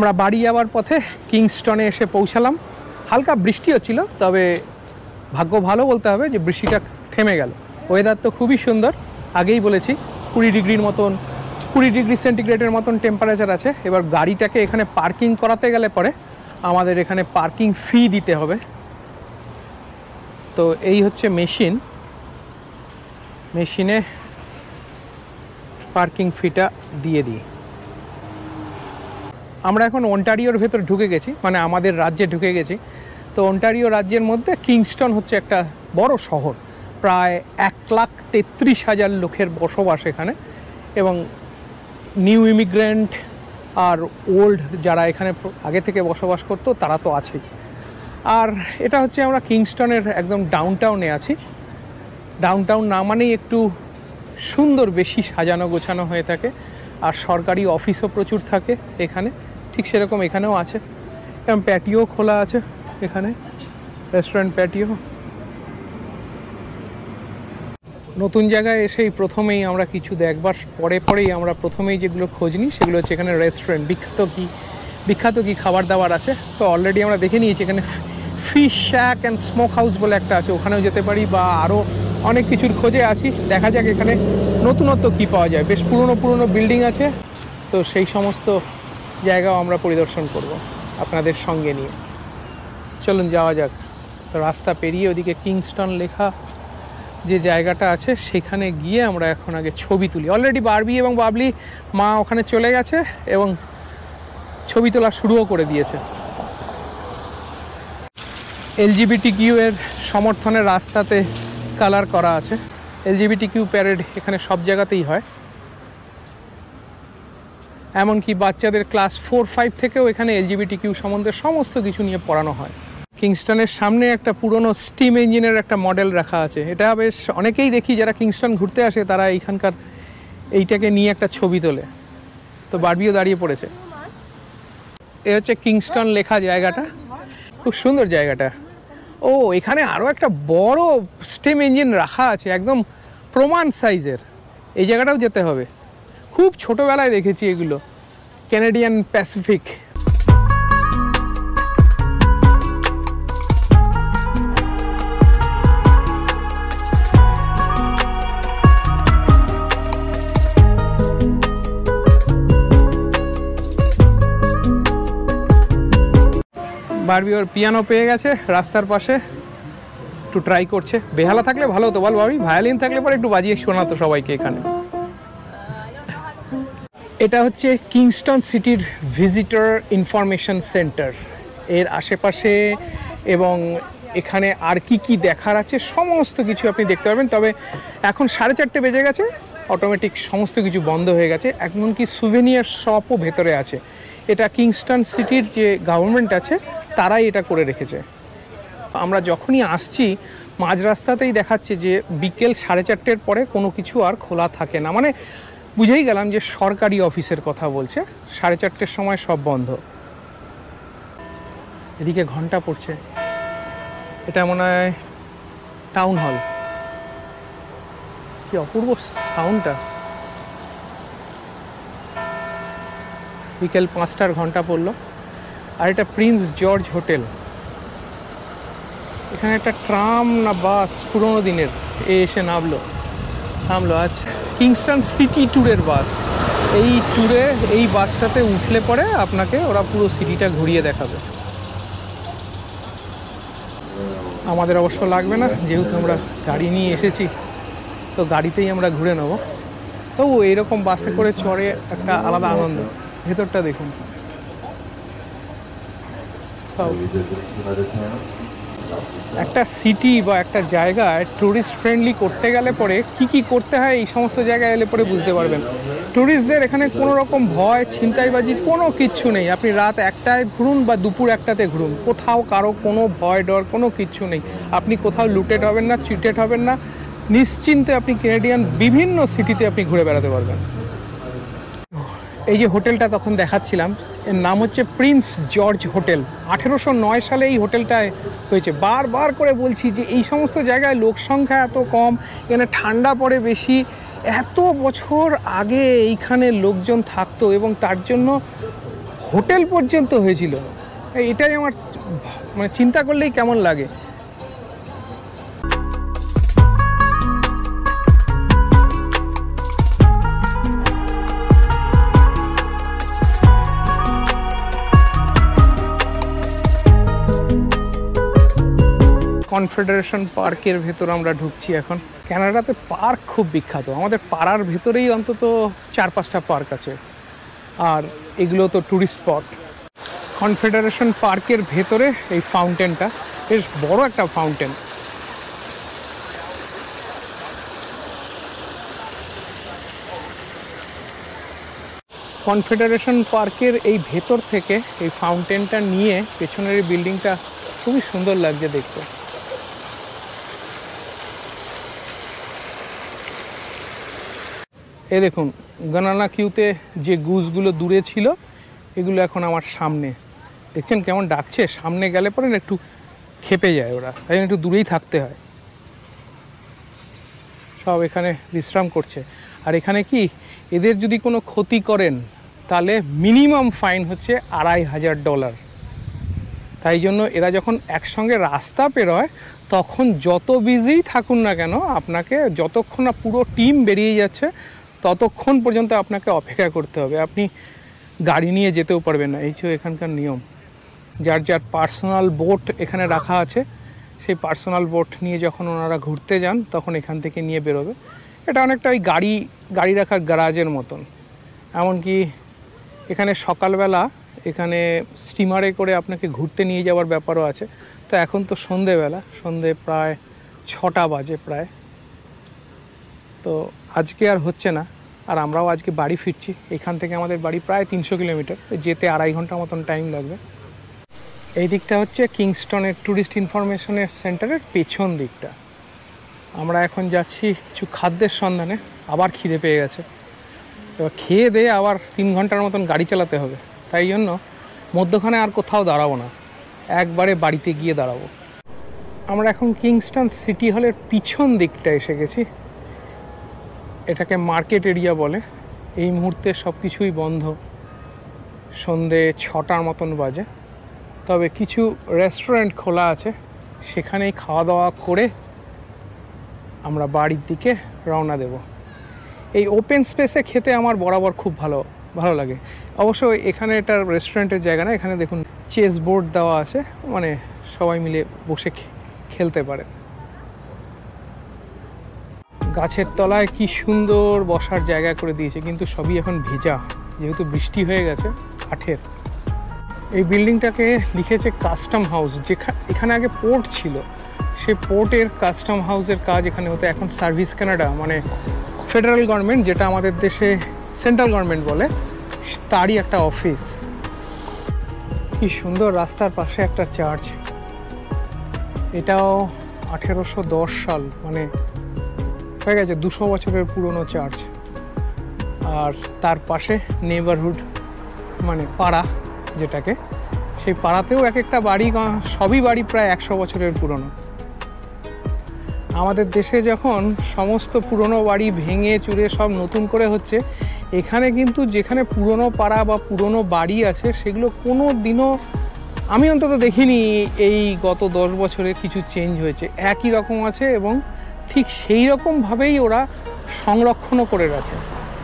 আমরা বাড়ি যাওয়ার পথে কিংস্টনে এসে পৌঁছালাম। হালকা বৃষ্টি হচ্ছিল, তবে ভাগ্য ভালো বলতে হবে যে বৃষ্টিটা থেমে গেল। ওয়েদার তো খুবই সুন্দর, আগেই বলেছি 20 ডিগ্রির মতন, 20 ডিগ্রি সেন্টিগ্রেডের মতন টেম্পারেচার আছে। এবার গাড়িটাকে এখানে পার্কিং করাতে গেলে পরে আমাদের এখানে পার্কিং ফি দিতে হবে। তো এই হচ্ছে মেশিনে পার্কিং ফিটা দিয়ে দিই। আমরা এখন অন্টারিওর ভেতর ঢুকে গেছি, মানে আমাদের রাজ্যে ঢুকে গেছি। তো অন্টারিও রাজ্যের মধ্যে কিংস্টন হচ্ছে একটা বড় শহর, প্রায় 1,33,000 লোকের বসবাস এখানে, এবং নিউ ইমিগ্রেন্ট আর ওল্ড যারা এখানে আগে থেকে বসবাস করতো তারা তো আছেই। আর এটা হচ্ছে আমরা কিংস্টনের একদম ডাউনটাউনে আছি। ডাউনটাউন না মানেই একটু সুন্দর, বেশি সাজানো গোছানো হয়ে থাকে, আর সরকারি অফিসও প্রচুর থাকে এখানে। ঠিক সেরকম এখানেও আছে, এবং প্যাটিও খোলা আছে এখানে, রেস্টুরেন্ট প্যাটিও। নতুন জায়গায় এসেই প্রথমেই আমরা কিছু দেখবার পরেই আমরা প্রথমেই যেগুলো খোঁজ নিই সেগুলো হচ্ছে এখানে রেস্টুরেন্ট, বিখ্যাত কি খাবার দাবার আছে। তো অলরেডি আমরা দেখে নিয়েছি এখানে fish shack and smoke house বলে একটা আছে, ওখানেও যেতে পারি, বা আরও অনেক কিছুর খোঁজে আছি। দেখা যাক এখানে নতুনত্ব কি পাওয়া যায়। বেশ পুরনো বিল্ডিং আছে, তো সেই সমস্ত জায়গাও আমরা পরিদর্শন করব আপনাদের সঙ্গে নিয়ে। চলুন যাওয়া যাক। রাস্তা পেরিয়ে ওদিকে কিংস্টন লেখা যে জায়গাটা আছে সেখানে গিয়ে আমরা এখন আগে ছবি তুলি। অলরেডি বারবি এবং বাবলি মা ওখানে চলে গেছে এবং ছবি তোলা শুরুও করে দিয়েছে। LGBTQ এর সমর্থনে রাস্তাতে কালার করা আছে। LGBTQ প্যারেড এখানে সব জায়গাতেই হয়, এমনকি বাচ্চাদের ক্লাস 4-5 থেকেও এখানে LGBTQ সম্বন্ধে সমস্ত কিছু নিয়ে পড়ানো হয়। কিংস্টনের সামনে একটা পুরনো স্টিম ইঞ্জিনের একটা মডেল রাখা আছে। এটা বেশ অনেকেই দেখি যারা কিংস্টন ঘুরতে আসে তারা এইখানকার এইটাকে নিয়ে একটা ছবি তোলে। তো বারবিও দাঁড়িয়ে পড়েছে। এ হচ্ছে কিংস্টন লেখা জায়গাটা, খুব সুন্দর জায়গাটা। ও, এখানে আরও একটা বড় স্টিম ইঞ্জিন রাখা আছে, একদম প্রমাণ সাইজের। এই জায়গাটাও যেতে হবে। খুব ছোটোবেলায় দেখেছি এগুলো, ক্যানাডিয়ান প্যাসিফিক। বারবি ওর পিয়ানো পেয়ে গেছে রাস্তার পাশে, একটু ট্রাই করছে। বেহালা থাকলে ভালো হতো বল বাবি, ভায়োলিন থাকলে পরে একটু বাজিয়ে শোনাতো সবাইকে এখানে। এটা হচ্ছে কিংস্টন সিটির ভিজিটর ইনফরমেশন সেন্টার। এর আশেপাশে এবং এখানে আর কি দেখার আছে সমস্ত কিছু আপনি দেখতে পাবেন। তবে এখন 4:30 বেজে গেছে, অটোমেটিক সমস্ত কিছু বন্ধ হয়ে গেছে। এমনকি সুভেনিয়ার শপও ভেতরে আছে। এটা কিংস্টন সিটির যে গভর্নমেন্ট আছে তারাই এটা করে রেখেছে। আমরা যখনই আসছি মাঝ রাস্তাতেই দেখাচ্ছে যে বিকেল 4:30 পরে কোনো কিছু আর খোলা থাকে না। মানে বুঝেই গেলাম যে সরকারি অফিসের কথা বলছে, 4:30 সময় সব বন্ধ। এদিকে ঘন্টা পড়ছে, এটা মনে হয় টাউন হল। কি অপূর্ব সাউন্ডটা। বিকেল 5টার ঘন্টা পড়লো। আর এটা প্রিন্স জর্জ হোটেল। এখানে একটা ট্রাম না বাস পুরোনো দিনের এসে থামলো। আচ্ছা, কিংস্টন সিটি ট্যুরের বাস। এই ট্যুরে এই বাসটাতে উঠলে পরে আপনাকে ওরা পুরো সিটিটা ঘুরিয়ে দেখাবে। আমাদের অবশ্য লাগবে না, যেহেতু আমরা গাড়ি নিয়ে এসেছি, তো গাড়িতেই আমরা ঘুরে নেব। তবু এইরকম বাসে করে চড়ে একটা আলাদা আনন্দ। ভেতরটা দেখুন। একটা সিটি বা একটা জায়গায় ট্যুরিস্ট ফ্রেন্ডলি করতে গেলে পরে কি করতে হয় এই সমস্ত জায়গায় এলে পরে বুঝতে পারবেন। ট্যুরিস্টদের এখানে কোনো রকম ভয়, ছিনতাইবাজি কোনো কিচ্ছু নেই। আপনি রাত 1টায় ঘুরুন বা দুপুর 1টাতে ঘুরুন, কোথাও কারো কোনো ভয় ডর কোনো কিচ্ছু নেই। আপনি কোথাও লুটেড হবেন না, চিটেড হবেন না। নিশ্চিন্তে আপনি ক্যানাডিয়ান বিভিন্ন সিটিতে আপনি ঘুরে বেড়াতে পারবেন। এই যে হোটেলটা তখন দেখাচ্ছিলাম, এর নাম হচ্ছে প্রিন্স জর্জ হোটেল। 1809 সালে এই হোটেলটায় হয়েছে। বারবার করে বলছি যে এই সমস্ত জায়গায় লোক সংখ্যা এত কম, এখানে ঠান্ডা পড়ে বেশি। এত বছর আগে এইখানে লোকজন থাকতো এবং তার জন্য হোটেল পর্যন্ত হয়েছিল। এটাই আমার মানে চিন্তা করলেই কেমন লাগে। কনফেডারেশন পার্কের ভেতর আমরা ঢুকছি এখন। কানাডাতে পার্ক খুব বিখ্যাত, আমাদের পাড়ার ভেতরেই অন্তত 4-5টা পার্ক আছে, আর এগুলো তো ট্যুরিস্ট স্পট। কনফেডারেশন পার্কের ভেতরে এই ফাউন্টেনটা বেশ বড় একটা ফাউন্টেন। কনফেডারেশন পার্কের এই ভেতর থেকে এই ফাউন্টেনটা নিয়ে পেছনের এই বিল্ডিংটা খুবই সুন্দর লাগছে দেখতে। এই দেখুন গানানা কিউতে যে গুজগুলো দূরে ছিল এগুলো এখন আমার সামনে, দেখছেন কেমন ডাকছে। সামনে গেলে পরে না একটু খেপে যায় ওরা, তাই জন্য একটু দূরেই থাকতে হয়। সব এখানে বিশ্রাম করছে। আর এখানে কি এদের যদি কোনো ক্ষতি করেন তাহলে মিনিমাম ফাইন হচ্ছে $2500। তাই জন্য এরা যখন একসঙ্গে রাস্তা পেরোয় তখন যত বিজি থাকুন না কেন, আপনাকে যতক্ষণ না পুরো টিম বেরিয়ে যাচ্ছে ততক্ষণ পর্যন্ত আপনাকে অপেক্ষা করতে হবে। আপনি গাড়ি নিয়ে যেতেও পারবেন না, এই যে এখানকার নিয়ম। যার যার পার্সোনাল বোট এখানে রাখা আছে, সেই পার্সোনাল বোট নিয়ে যখন ওনারা ঘুরতে যান তখন এখান থেকে নিয়ে বেরোবে। এটা অনেকটা ওই গাড়ি রাখার গ্যারাজের মতন। এমনকি এখানে সকালবেলা এখানে স্টিমারে করে আপনাকে ঘুরতে নিয়ে যাওয়ার ব্যাপারও আছে। তো এখন তো সন্ধেবেলা, সন্ধে প্রায় 6টা বাজে প্রায়, তো আজকে আর হচ্ছে না। আর আমরাও আজকে বাড়ি ফিরছি। এখান থেকে আমাদের বাড়ি প্রায় 300 কিলোমিটার, যেতে 2.5 ঘন্টা মতন টাইম লাগবে। এই দিকটা হচ্ছে কিংস্টনের ট্যুরিস্ট ইনফরমেশনের সেন্টারের পেছন দিকটা। আমরা এখন যাচ্ছি কিছু খাদ্যের সন্ধানে। আবার খিদে পেয়ে গেছে, এবার খেয়ে দিয়ে আবার 3 ঘন্টার মতন গাড়ি চালাতে হবে। তাই জন্য মধ্যখানে আর কোথাও দাঁড়াবো না, একবারে বাড়িতে গিয়ে দাঁড়াবো। আমরা এখন কিংস্টন সিটি হলের পিছন দিকটা এসে গেছি। এটাকে মার্কেট এরিয়া বলে। এই মুহূর্তে সব কিছুই বন্ধ, সন্ধে 6টার মতন বাজে। তবে কিছু রেস্টুরেন্ট খোলা আছে, সেখানেই খাওয়া দাওয়া করে আমরা বাড়ির দিকে রওনা দেব। এই ওপেন স্পেসে খেতে আমার বরাবর খুব ভালো লাগে। অবশ্য এখানে এটা রেস্টুরেন্টের জায়গা না, এখানে দেখুন চেস বোর্ড দেওয়া আছে, মানে সবাই মিলে বসে খেলতে পারে। গাছের তলায় কি সুন্দর বসার জায়গা করে দিয়েছে, কিন্তু সবই এখন ভেজা যেহেতু বৃষ্টি হয়ে গেছে কাঠের। এই বিল্ডিংটাকে লিখেছে কাস্টম হাউস। এখানে আগে পোর্ট ছিল, সেই পোর্টের কাস্টম হাউসের কাজ এখানে হতো। এখন সার্ভিস কানাডা মানে ফেডারেল গভর্নমেন্ট, যেটা আমাদের দেশে সেন্ট্রাল গভর্নমেন্ট বলে, তারই একটা অফিস। কি সুন্দর রাস্তার পাশে একটা চার্চ। এটাও 1810 সাল, মানে হয়ে গেছে 200 বছরের পুরনো চার্চ। আর তার পাশে নেবারহুড মানে পাড়া, যেটাকে সেই পাড়াতেও এক একটা বাড়ি, সবই বাড়ি প্রায় 100 বছরের পুরনো। আমাদের দেশে যখন সমস্ত পুরনো বাড়ি ভেঙে চুরে সব নতুন করে হচ্ছে, এখানে কিন্তু যেখানে পুরনো পাড়া বা পুরনো বাড়ি আছে সেগুলো কোনো দিনও আমি অন্তত দেখিনি এই গত 10 বছরে কিছু চেঞ্জ হয়েছে। একই রকম আছে এবং ঠিক সেই রকমভাবেই ওরা সংরক্ষণও করে রাখে।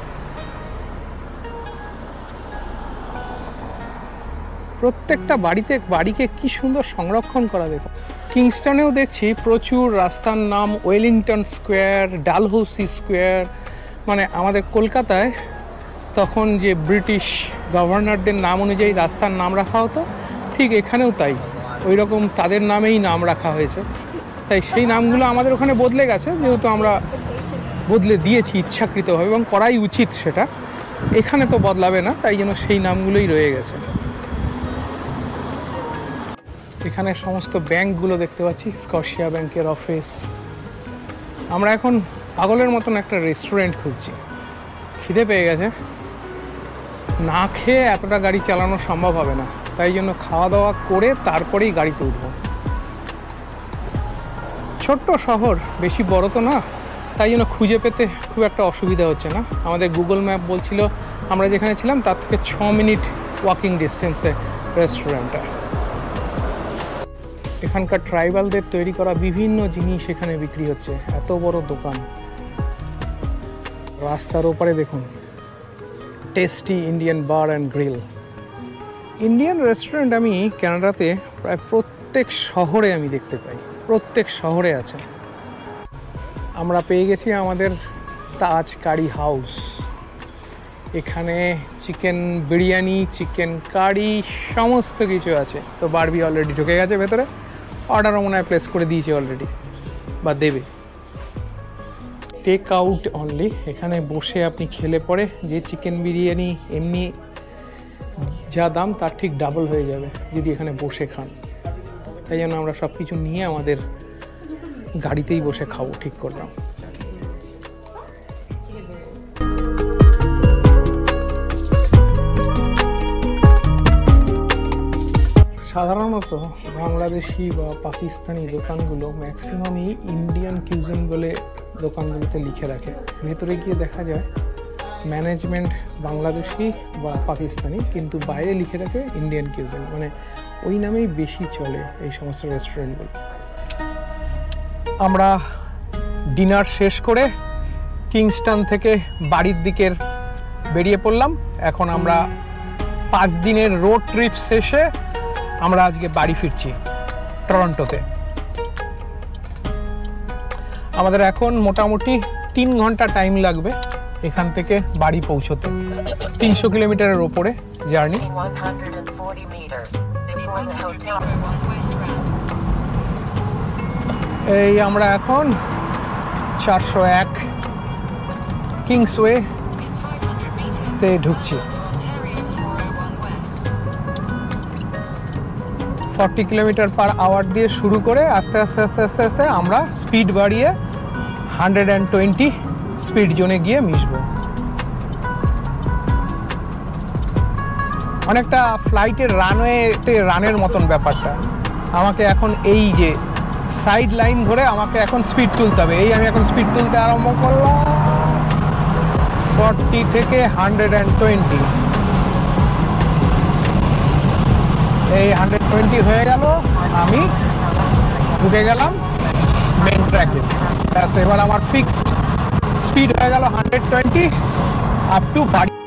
প্রত্যেকটা বাড়িকে কি সুন্দর সংরক্ষণ করা দেখো। কিংস্টনেও দেখছি প্রচুর রাস্তার নাম, ওয়েলিংটন স্কোয়ার, ডালহৌসি স্কোয়ার। মানে আমাদের কলকাতায় তখন যে ব্রিটিশ গভর্নরদের নাম অনুযায়ী রাস্তার নাম রাখা হতো, ঠিক এখানেও তাই, ওই রকম তাদের নামেই নাম রাখা হয়েছে। তাই সেই নামগুলো আমাদের ওখানে বদলে গেছে, যেহেতু আমরা বদলে দিয়েছি ইচ্ছাকৃতভাবে, এবং করাই উচিত সেটা। এখানে তো বদলাবে না, তাই জন্য সেই নামগুলোই রয়ে গেছে। এখানে সমস্ত ব্যাংকগুলো দেখতে পাচ্ছি, স্কটিয়া ব্যাংকের অফিস। আমরা এখন পাগলের মতন একটা রেস্টুরেন্ট খুঁজছি। খিদে পেয়ে গেছে, না খেয়ে এতটা গাড়ি চালানো সম্ভব হবে না, তাই জন্য খাওয়া দাওয়া করে তারপরেই গাড়িতে উঠব। ছোট্ট শহর, বেশি বড় তো না, তাই জন্য খুঁজে পেতে খুব একটা অসুবিধা হচ্ছে না। আমাদের গুগল ম্যাপ বলছিল আমরা যেখানে ছিলাম তার থেকে 6 মিনিট ওয়াকিং ডিস্টেন্সে রেস্টুরেন্টটা। এখানকার ট্রাইবালদের তৈরি করা বিভিন্ন জিনিস এখানে বিক্রি হচ্ছে, এত বড় দোকান। রাস্তার ওপারে দেখুন tasty Indian bar and grill. Indian restaurant আমি কানাডাতে প্রায় প্রত্যেক শহরে আমি দেখতে পাই, প্রত্যেক শহরে আছে। আমরা পেয়ে গেছি আমাদের তাজ কারি হাউস। এখানে চিকেন বিরিয়ানি, চিকেন কারি সমস্ত কিছু আছে। তো বারবি অলরেডি ঢুকে গেছে ভেতরে, অর্ডারও মনে হয় প্লেস করে দিয়েছে অলরেডি বা দেবে। Take out only. এখানে বসে আপনি খেলে পরে যে চিকেন বিরিয়ানি এমনি যা দাম তার ঠিক ডাবল হয়ে যাবে যদি এখানে বসে খান। তাই জন্য আমরা সব কিছু নিয়ে আমাদের গাড়িতেই বসে খাবো ঠিক করলাম। সাধারণত বাংলাদেশি বা পাকিস্তানি দোকানগুলো ম্যাক্সিমামই ইন্ডিয়ান কিউজিন বলে দোকানগুলোতে লিখে রাখে। ভেতরে গিয়ে দেখা যায় ম্যানেজমেন্ট বাংলাদেশি বা পাকিস্তানি, কিন্তু বাইরে লিখে রাখে ইন্ডিয়ান কিউজিন, মানে ওই নামেই বেশি চলে এই সমস্ত রেস্টুরেন্টগুলো। আমরা ডিনার শেষ করে কিংস্টন থেকে বাড়ির দিকের বেরিয়ে পড়লাম। এখন আমরা 5 দিনের রোড ট্রিপ শেষে আমরা আজকে বাড়ি ফিরছি টরন্টোতে। আমাদের এখন মোটামুটি 3 ঘন্টা টাইম লাগবে এখান থেকে বাড়ি পৌঁছতে। 300 কিলোমিটারের ওপরে জার্নি। এই আমরা এখন 401 কিংসওয়ে তে ঢুকছি। 40 কিলোমিটার পার আওয়ার দিয়ে শুরু করে আস্তে আস্তে আস্তে আস্তে আস্তে আমরা স্পিড বাড়িয়ে 120 স্পিড জোনে গিয়ে মিশবো। অনেকটা ফ্লাইটের রানওয়েতে রানের মতন ব্যাপারটা। আমাকে এখন এই যে সাইড লাইন ধরে আমাকে এখন স্পিড তুলতে হবে। এই আমি এখন স্পিড তুলতে আরম্ভ করলাম 40 থেকে 120। এই 120 হয়ে গেল, আমি ঢুকে গেলাম মেন ট্র্যাকে। এবার আমার ফিক্সড স্পিড হয়ে গেল 120 আপ টু বাড়ি।